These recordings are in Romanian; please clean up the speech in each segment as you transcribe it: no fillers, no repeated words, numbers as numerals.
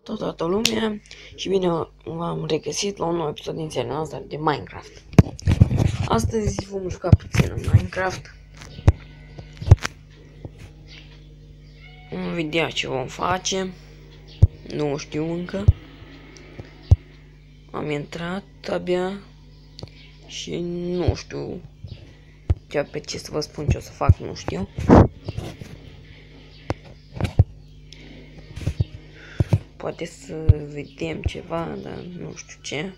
toată lumea și bine v-am regăsit la un nou episod din seria noastră de Minecraft. Astăzi vom juca puțin în Minecraft. Vom vedea ce vom face. Nu știu încă. Am intrat abia și nu știu chiar pe ce să vă spun ce o să fac, nu știu. Poate să vedem ceva, dar nu știu ce.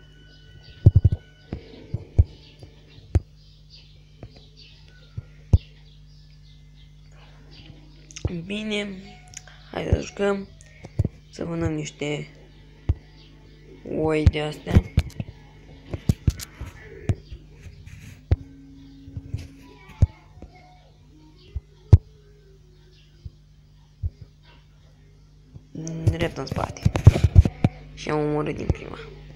Bine, hai să jucăm, să vânăm niște oi de astea. Drept în spate. Și am omorât din prima.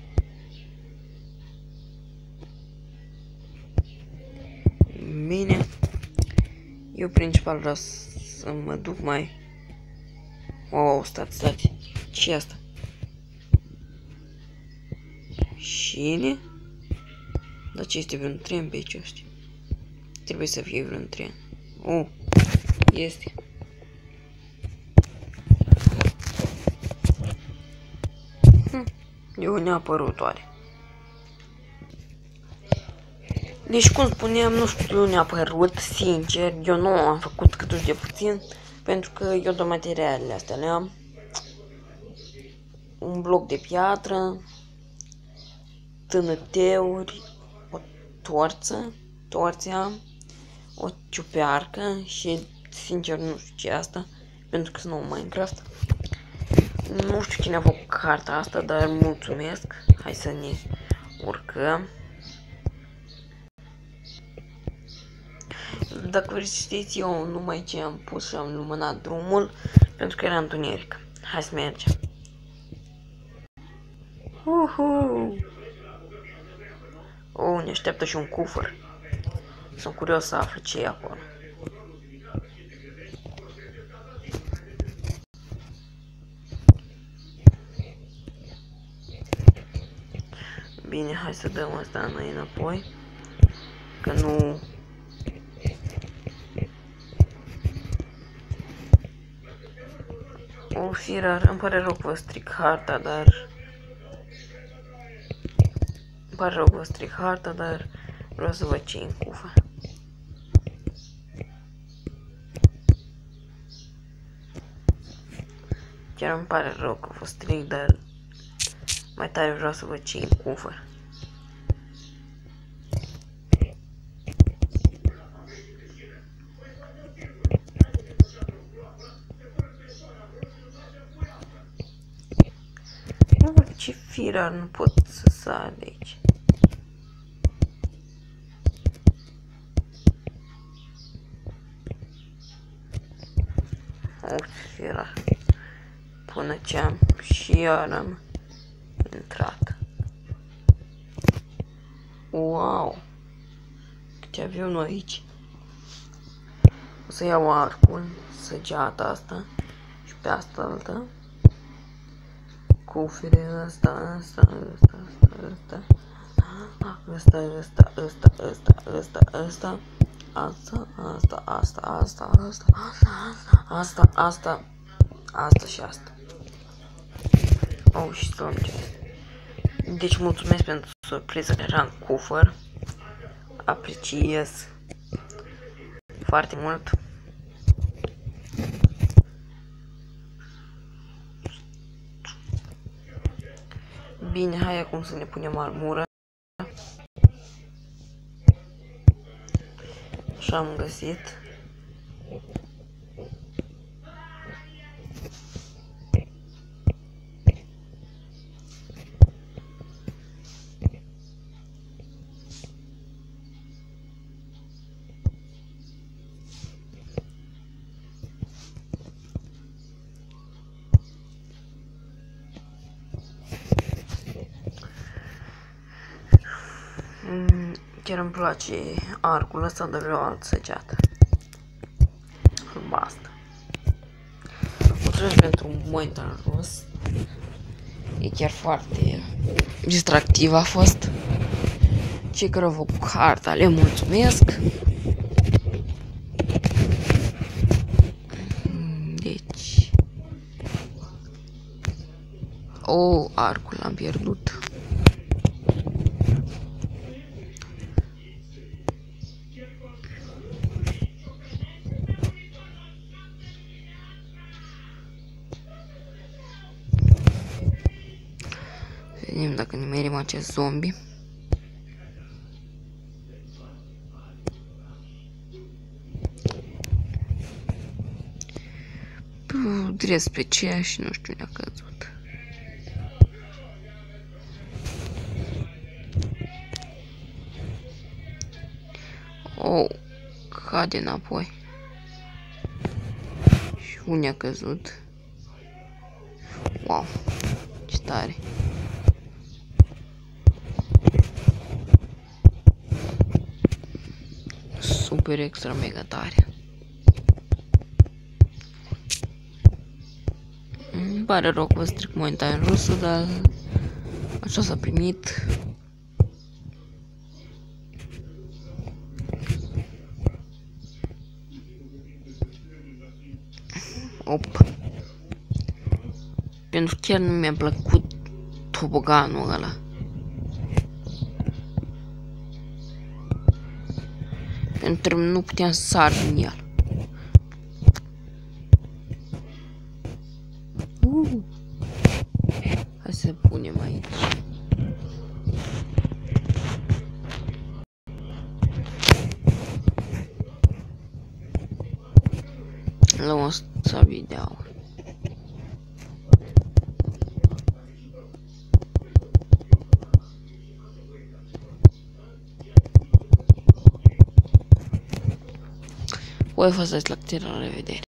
Bine. Eu principal vreau să mă duc mai... Wow, stați. Ce-i asta? Cine? Dar ce este vreun tren pe aici ăștia? Trebuie să fie vreun tren. Oh, este. Eu ne-a apărut oare. Deci, cum spuneam, nu știu, ne-a apărut, sincer, eu nu am făcut cât uși de puțin, pentru că eu de materialele astea le-am. Un bloc de piatră, tânăteuri, o torță am, o ciupercă și, sincer, nu știu ce e asta, pentru că sunt nou Minecraft. Nu știu cine a făcut carta asta, dar mulțumesc. Hai să ne urcăm. Dacă vreți să știți, eu numai ce am pus și am luminat drumul, pentru că era întuneric. Hai să mergem. Oh, ne așteaptă și un cufăr. Sunt curios să aflu ce e acolo. Bine, hai să dăm asta înapoi, că nu... O, firar, îmi pare rău că vă stric harta, dar... vreau să văd ce-i în cufă. Chiar îmi pare rău că vă stric, dar... mai tare vreau să văd ce-i în cufă. Ce firar, nu pot să sar de aici. O, firar. Până ce am și iar am intrat. Wow! Câte avionul aici. O să iau arcul, săgeata asta și pe asta altă. Cufere ăsta. Asta și asta. Oh, și strânge. Deci mulțumesc pentru surpriză că era în cufăr. Apreciez foarte mult. Bine, hai acum să ne punem armură. Așa am găsit. Chiar îmi place arcul ăsta, dar vreau altă săgeată. Basta. Mulțumesc pentru într-un momentan rost. E chiar foarte distractiv a fost. Cei care au făcut harta le mulțumesc. Deci... arcul l-am pierdut. Vedem dacă nimerim acest zombie. Dres pe ceea și nu știu unde a căzut. Cade înapoi. Și unde a căzut? Wow, ce tare. Super extra mega tare. Îmi pare rău că vă stric momentan rusul, dar așa s-a primit. Pentru că chiar nu mi-a plăcut toboganul ăla. Pentru că nu puteam să sar din el. Hai să punem aici. Luăm asta video. Voi faceți la revedere.